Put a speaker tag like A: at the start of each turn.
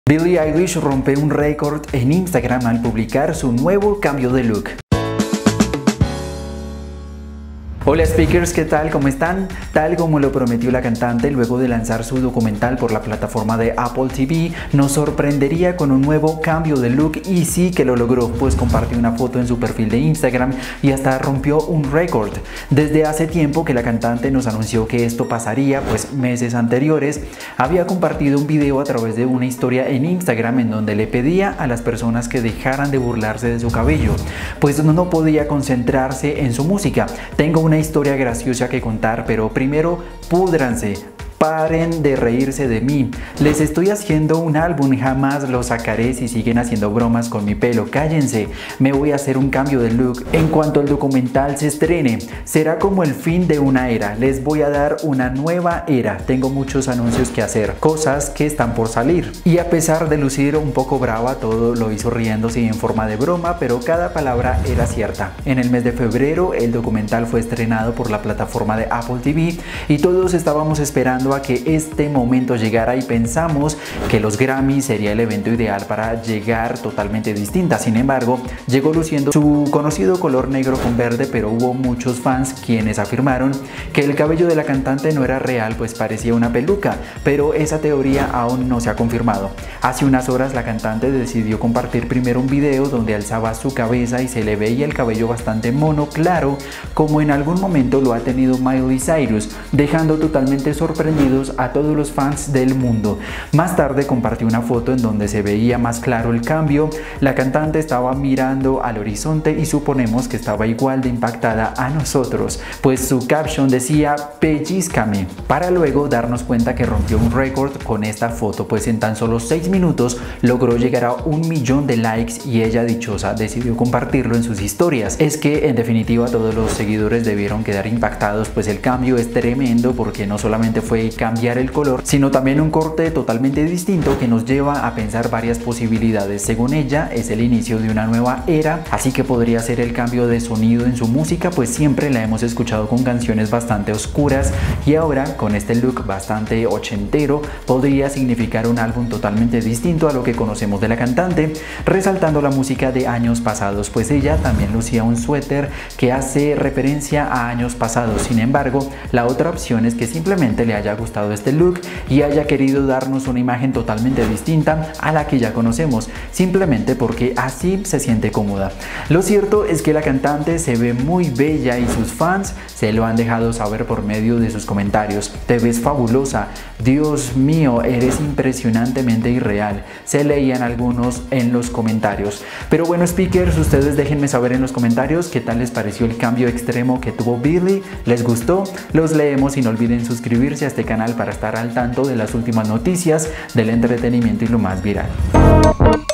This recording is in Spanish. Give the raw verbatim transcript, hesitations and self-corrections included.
A: Billie Eilish rompe un récord en Instagram al publicar su nuevo cambio de look. Hola speakers, ¿qué tal? ¿Cómo están? Tal como lo prometió la cantante luego de lanzar su documental por la plataforma de Apple T V, nos sorprendería con un nuevo cambio de look y sí que lo logró, pues compartió una foto en su perfil de Instagram y hasta rompió un récord. Desde hace tiempo que la cantante nos anunció que esto pasaría, pues meses anteriores había compartido un video a través de una historia en Instagram en donde le pedía a las personas que dejaran de burlarse de su cabello, pues no podía concentrarse en su música. Tengo una historia graciosa que contar, pero primero púdranse. Paren de reírse de mí. Les estoy haciendo un álbum, jamás lo sacaré si siguen haciendo bromas con mi pelo. Cállense, me voy a hacer un cambio de look en cuanto el documental se estrene. Será como el fin de una era. Les voy a dar una nueva era. Tengo muchos anuncios que hacer, cosas que están por salir. Y a pesar de lucir un poco brava, todo lo hizo riéndose en forma de broma, pero cada palabra era cierta. En el mes de febrero, el documental fue estrenado por la plataforma de Apple T V y todos estábamos esperando a que este momento llegara y pensamos que los Grammy sería el evento ideal para llegar totalmente distinta. Sin embargo, llegó luciendo su conocido color negro con verde, pero hubo muchos fans quienes afirmaron que el cabello de la cantante no era real, pues parecía una peluca, pero esa teoría aún no se ha confirmado. Hace unas horas la cantante decidió compartir primero un video donde alzaba su cabeza y se le veía el cabello bastante mono claro, como en algún momento lo ha tenido Miley Cyrus, dejando totalmente sorprendido a todos los fans del mundo. Más tarde compartió una foto en donde se veía más claro el cambio. La cantante estaba mirando al horizonte y suponemos que estaba igual de impactada a nosotros, pues su caption decía "pellízcame", para luego darnos cuenta que rompió un récord con esta foto, pues en tan solo seis minutos logró llegar a un millón de likes y ella, dichosa, decidió compartirlo en sus historias. Es que en definitiva todos los seguidores debieron quedar impactados, pues el cambio es tremendo, porque no solamente fue cambiar el color, sino también un corte totalmente distinto que nos lleva a pensar varias posibilidades. Según ella, es el inicio de una nueva era, así que podría ser el cambio de sonido en su música, pues siempre la hemos escuchado con canciones bastante oscuras y ahora con este look bastante ochentero podría significar un álbum totalmente distinto a lo que conocemos de la cantante, resaltando la música de años pasados, pues ella también lucía un suéter que hace referencia a años pasados. Sin embargo, la otra opción es que simplemente le haya gustado este look y haya querido darnos una imagen totalmente distinta a la que ya conocemos, simplemente porque así se siente cómoda. Lo cierto es que la cantante se ve muy bella y sus fans se lo han dejado saber por medio de sus comentarios. "Te ves fabulosa, Dios mío, eres impresionantemente irreal", se leían algunos en los comentarios. Pero bueno speakers, ustedes déjenme saber en los comentarios qué tal les pareció el cambio extremo que tuvo Billie. ¿Les gustó? Los leemos y no olviden suscribirse a este canal para estar al tanto de las últimas noticias del entretenimiento y lo más viral.